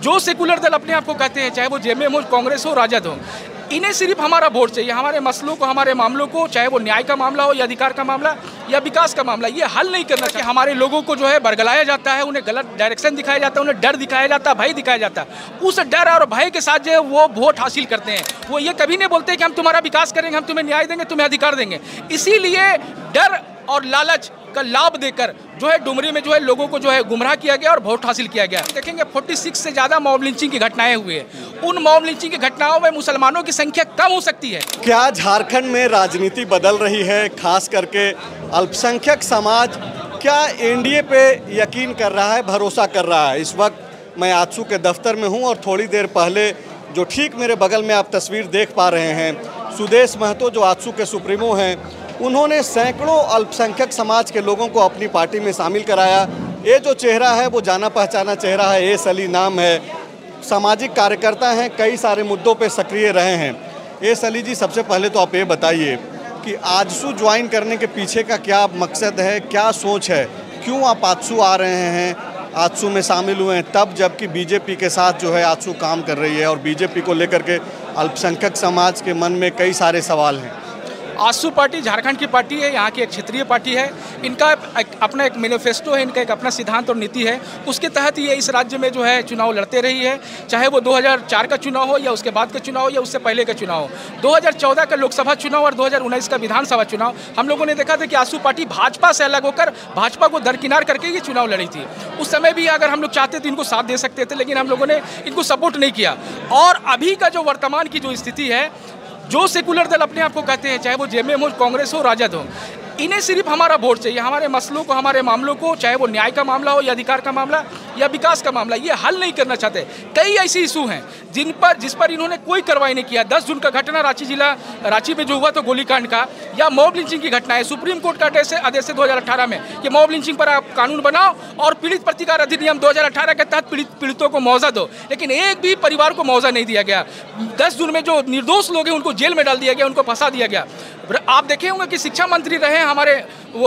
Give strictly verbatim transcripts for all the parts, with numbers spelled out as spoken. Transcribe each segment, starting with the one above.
जो सेकुलर दल अपने आप को कहते हैं, चाहे वो जेएमएम हो, कांग्रेस हो, राजद हो, इन्हें सिर्फ हमारा वोट चाहिए। हमारे मसलों को, हमारे मामलों को, चाहे वो न्याय का मामला हो या अधिकार का मामला या विकास का मामला, ये हल नहीं करना चाहिए। हमारे लोगों को जो है बरगलाया जाता है, उन्हें गलत डायरेक्शन दिखाया जाता है, उन्हें डर दिखाया जाता है, भय दिखाया जाता है। उस डर और भय के साथ जो है वो वोट हासिल करते हैं। वो ये कभी नहीं बोलते कि हम तुम्हारा विकास करेंगे, हम तुम्हें न्याय देंगे, तुम्हें अधिकार देंगे। इसीलिए डर और लालच का लाभ देकर जो है डुमरी में जो है लोगों को जो है गुमराह किया गया और वोट हासिल किया गया। देखेंगे छियालीस से ज़्यादा मॉब लिंचिंग की घटनाएं हुई हैं। उन मॉब लिंचिंग की घटनाओं में मुसलमानों की संख्या कम हो सकती है। क्या झारखंड में राजनीति बदल रही है? खास करके अल्पसंख्यक समाज क्या एनडीए पे यकीन कर रहा है, भरोसा कर रहा है? इस वक्त मैं आजसू के दफ्तर में हूँ और थोड़ी देर पहले जो ठीक मेरे बगल में आप तस्वीर देख पा रहे हैं, सुदेश महतो जो आजसू के सुप्रीमो हैं, उन्होंने सैकड़ों अल्पसंख्यक समाज के लोगों को अपनी पार्टी में शामिल कराया। ये जो चेहरा है वो जाना पहचाना चेहरा है, एस अली नाम है, सामाजिक कार्यकर्ता हैं, कई सारे मुद्दों पे सक्रिय रहे हैं। एस अली जी, सबसे पहले तो आप ये बताइए कि आजसू ज्वाइन करने के पीछे का क्या मकसद है, क्या सोच है, क्यों आप आजसू आ रहे हैं, आजसू में शामिल हुए हैं तब, जबकि बीजेपी के साथ जो है आजसू काम कर रही है और बीजेपी को लेकर के अल्पसंख्यक समाज के मन में कई सारे सवाल हैं। आजसू पार्टी झारखंड की पार्टी है, यहाँ की एक क्षेत्रीय पार्टी है। इनका एक, अपना एक मैनिफेस्टो है, इनका एक अपना सिद्धांत और नीति है। उसके तहत ये इस राज्य में जो है चुनाव लड़ते रही है, चाहे वो दो हज़ार चार का चुनाव हो या उसके बाद का चुनाव हो या उससे पहले का चुनाव हो। दो हज़ार चौदह का लोकसभा चुनाव और दो हज़ार उन्नीस का विधानसभा चुनाव हम लोगों ने देखा था कि आजसू पार्टी भाजपा से अलग होकर भाजपा को दरकिनार करके ये चुनाव लड़ी थी। उस समय भी अगर हम लोग चाहते तो इनको साथ दे सकते थे, लेकिन हम लोगों ने इनको सपोर्ट नहीं किया। और अभी का जो वर्तमान की जो स्थिति है, जो सेकुलर दल अपने आप को कहते हैं, चाहे वो जेएमएम हो, कांग्रेस हो, राजद हो, इन्हें सिर्फ हमारा वोट चाहिए। हमारे मसलों को, हमारे मामलों को, चाहे वो न्याय का मामला हो या अधिकार का मामला या विकास का मामला, ये हल नहीं करना चाहते। कई ऐसे इशू हैं जिन पर जिस पर इन्होंने कोई कार्रवाई नहीं किया। दस जून का घटना रांची जिला रांची में जो हुआ तो गोलीकांड का, या मॉब लिंचिंग की घटना है। सुप्रीम कोर्ट का आदेश आदेश है दो हज़ार अठारह में कि मॉब लिंचिंग पर आप कानून बनाओ और पीड़ित प्रतिकार अधिनियम दो हज़ार अठारह के तहत पीड़ित पीड़ितों को मुआवजा दो, लेकिन एक भी परिवार को मुआवजा नहीं दिया गया। दस जून में जो निर्दोष लोग हैं उनको जेल में डाल दिया गया, उनको फंसा दिया गया। आप देखे होंगे कि शिक्षा मंत्री रहे हमारे वो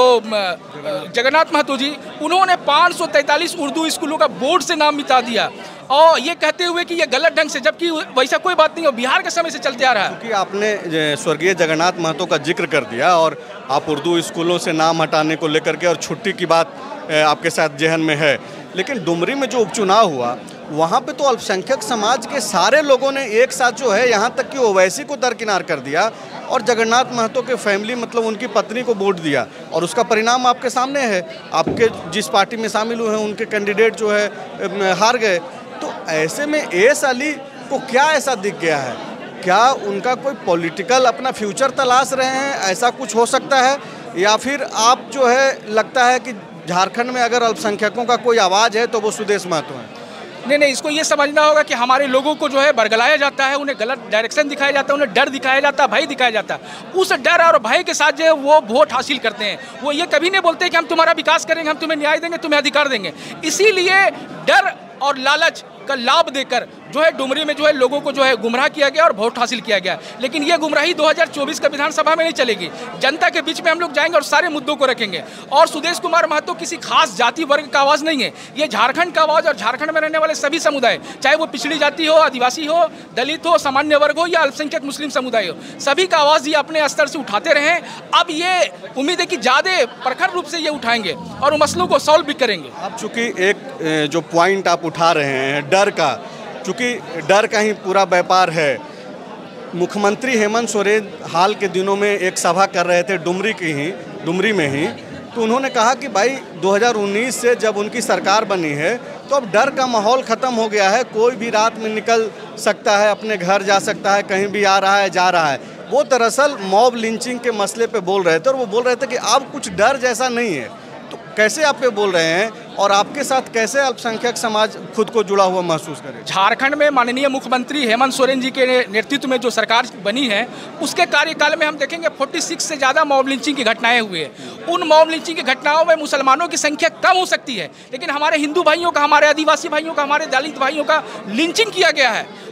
जगन्नाथ महतो जी, उन्होंने पाँच सौ तैंतालीस उर्दू स्कूलों का बोर्ड से नाम मिटा दिया और ये कहते हुए कि ये गलत ढंग से, जबकि वैसा कोई बात नहीं हो, बिहार के समय से चलते आ रहा है। क्योंकि आपने स्वर्गीय जगन्नाथ महतो का जिक्र कर दिया और आप उर्दू स्कूलों से नाम हटाने को लेकर के और छुट्टी की बात आपके साथ जहन में है, लेकिन डुमरी में जो उपचुनाव हुआ वहाँ पे तो अल्पसंख्यक समाज के सारे लोगों ने एक साथ जो है, यहाँ तक कि ओवैसी को दरकिनार कर दिया और जगन्नाथ महतो के फैमिली मतलब उनकी पत्नी को वोट दिया और उसका परिणाम आपके सामने है। आपके जिस पार्टी में शामिल हुए हैं उनके कैंडिडेट जो है हार गए। तो ऐसे में एस अली को क्या ऐसा दिख गया है? क्या उनका कोई पॉलिटिकल अपना फ्यूचर तलाश रहे हैं, ऐसा कुछ हो सकता है? या फिर आप जो है लगता है कि झारखंड में अगर अल्पसंख्यकों का कोई आवाज़ है तो वो सुदेश महतो है? नहीं नहीं, इसको ये समझना होगा कि हमारे लोगों को जो है बरगलाया जाता है, उन्हें गलत डायरेक्शन दिखाया जाता है, उन्हें डर दिखाया जाता है, भय दिखाया जाता है। उस डर और भय के साथ जो है वो वोट हासिल करते हैं। वो ये कभी नहीं बोलते कि हम तुम्हारा विकास करेंगे, हम तुम्हें न्याय देंगे, तुम्हें अधिकार देंगे। इसीलिए डर और लालच का लाभ देकर जो है डुमरी में जो है लोगों को जो है गुमराह किया गया और वोट हासिल किया गया। लेकिन ये गुमराही दो हज़ार चौबीस का विधानसभा में नहीं चलेगी। जनता के बीच में हम लोग जाएंगे और सारे मुद्दों को रखेंगे। और सुदेश कुमार महतो किसी खास जाति वर्ग का आवाज़ नहीं है, ये झारखंड का आवाज़ और झारखंड में रहने वाले सभी समुदाय, चाहे वो पिछड़ी जाति हो, आदिवासी हो, दलित हो, सामान्य वर्ग हो या अल्पसंख्यक मुस्लिम समुदाय हो, सभी का आवाज़ ये अपने स्तर से उठाते रहें। अब ये उम्मीद है कि ज़्यादा प्रखर रूप से ये उठाएंगे और उन मसलों को सॉल्व भी करेंगे। अब चूँकि एक जो पॉइंट आप उठा रहे हैं डर का, चूँकि डर का ही पूरा व्यापार है। मुख्यमंत्री हेमंत सोरेन हाल के दिनों में एक सभा कर रहे थे डुमरी की ही डुमरी में ही, तो उन्होंने कहा कि भाई दो हज़ार उन्नीस से जब उनकी सरकार बनी है तो अब डर का माहौल ख़त्म हो गया है। कोई भी रात में निकल सकता है, अपने घर जा सकता है, कहीं भी आ रहा है जा रहा है। वो दरअसल मॉब लिंचिंग के मसले पे बोल रहे थे और वो बोल रहे थे कि अब कुछ डर जैसा नहीं है। तो कैसे आप ये बोल रहे हैं और आपके साथ कैसे अल्पसंख्यक समाज खुद को जुड़ा हुआ महसूस करे? झारखंड में माननीय मुख्यमंत्री हेमंत सोरेन जी के नेतृत्व में जो सरकार बनी है उसके कार्यकाल में हम देखेंगे छियालीस से ज़्यादा मॉब लिंचिंग की घटनाएं हुई हैं। उन मॉब लिंचिंग की घटनाओं में मुसलमानों की संख्या कम हो सकती है, लेकिन हमारे हिंदू भाइयों का, हमारे आदिवासी भाइयों का, हमारे दलित भाइयों का लिंचिंग किया गया है।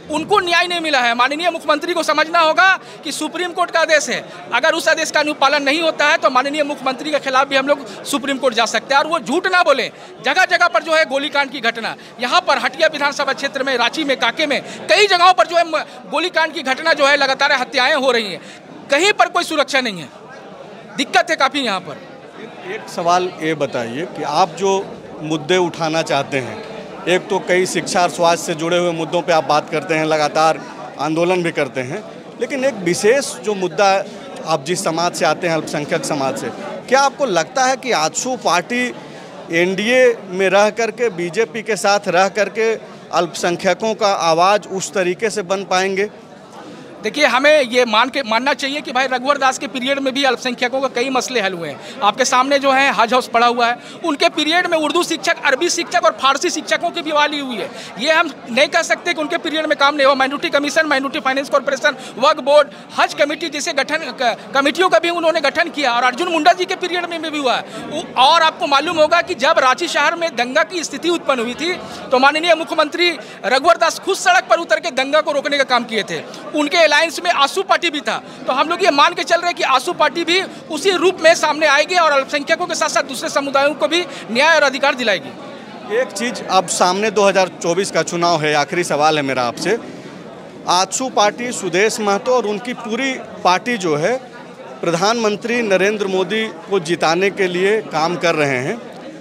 उनको न्याय नहीं मिला है। माननीय मुख्यमंत्री को समझना होगा कि सुप्रीम कोर्ट का आदेश है, अगर उस आदेश का अनुपालन नहीं होता है तो माननीय मुख्यमंत्री के खिलाफ भी हम लोग सुप्रीम कोर्ट जा सकते हैं। और वो झूठ ना बोले, जगह जगह पर जो है गोलीकांड की घटना, यहाँ पर हटिया विधानसभा क्षेत्र में, रांची में, कांके में, कई जगहों पर जो है गोलीकांड की घटना जो है लगातार हत्याएं हो रही हैं, कहीं पर कोई सुरक्षा नहीं है, दिक्कत है काफ़ी यहाँ पर। एक सवाल ये बताइए कि आप जो मुद्दे उठाना चाहते हैं, एक तो कई शिक्षा और स्वास्थ्य से जुड़े हुए मुद्दों पे आप बात करते हैं, लगातार आंदोलन भी करते हैं, लेकिन एक विशेष जो मुद्दा आप जिस समाज से आते हैं, अल्पसंख्यक समाज से, क्या आपको लगता है कि आजसू पार्टी एनडीए में रह करके, बीजेपी के साथ रह करके अल्पसंख्यकों का आवाज़ उस तरीके से बन पाएंगे? देखिए, हमें ये मान के मानना चाहिए कि भाई रघुवर दास के पीरियड में भी अल्पसंख्यकों का कई मसले हल हुए हैं। आपके सामने जो है हज हाउस पड़ा हुआ है, उनके पीरियड में उर्दू शिक्षक, अरबी शिक्षक और फारसी शिक्षकों की भी बहाली हुई है। ये हम नहीं कह सकते कि उनके पीरियड में काम नहीं हुआ। Minority commission, minority finance corporation, वक्फ बोर्ड, हज कमेटी जैसे गठन कमेटियों का भी उन्होंने गठन किया, और अर्जुन मुंडा जी के पीरियड में भी हुआ है। और आपको मालूम होगा कि जब रांची शहर में दंगा की स्थिति उत्पन्न हुई थी तो माननीय मुख्यमंत्री रघुवर दास खुद सड़क पर उतर के दंगा को रोकने का काम किए थे। उनके अलायंस में आजसू पार्टी भी था। तो हम लोग ये मान के चल रहे हैं कि आजसू पार्टी भी उसी रूप में सामने आएगी और अल्पसंख्यकों के साथ साथ दूसरे समुदायों को भी न्याय और अधिकार दिलाएगी। एक चीज़, अब सामने दो हज़ार चौबीस का चुनाव है, आखिरी सवाल है मेरा आपसे। आजसू पार्टी, सुदेश महतो और उनकी पूरी पार्टी जो है प्रधानमंत्री नरेंद्र मोदी को जिताने के लिए काम कर रहे हैं।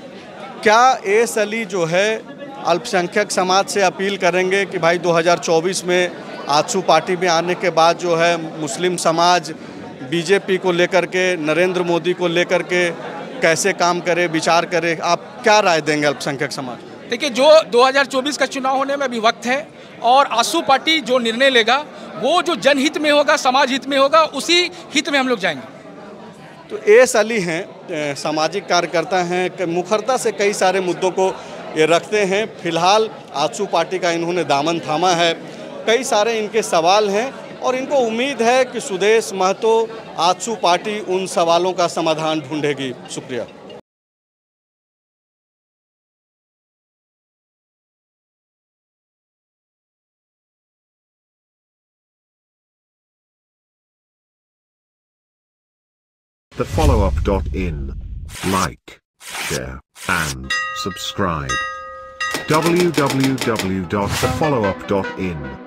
क्या एस अली जो है अल्पसंख्यक समाज से अपील करेंगे कि भाई दो हज़ार चौबीस में आजसू पार्टी में आने के बाद जो है मुस्लिम समाज बीजेपी को लेकर के, नरेंद्र मोदी को लेकर के कैसे काम करे, विचार करे? आप क्या राय देंगे अल्पसंख्यक समाज? देखिए, जो दो हज़ार चौबीस का चुनाव होने में अभी वक्त है, और आजसू पार्टी जो निर्णय लेगा वो जो जनहित में होगा, समाज हित में होगा, उसी हित में हम लोग जाएंगे। तो एस अली हैं, सामाजिक कार्यकर्ता हैं, मुखरता से कई सारे मुद्दों को ये रखते हैं। फिलहाल आजसू पार्टी का इन्होंने दामन थामा है, कई सारे इनके सवाल हैं और इनको उम्मीद है कि सुदेश महतो, आजसू पार्टी उन सवालों का समाधान ढूंढेगी। शुक्रिया। The follow up dot in. Like, share, and subscribe. w w w dot the follow up dot in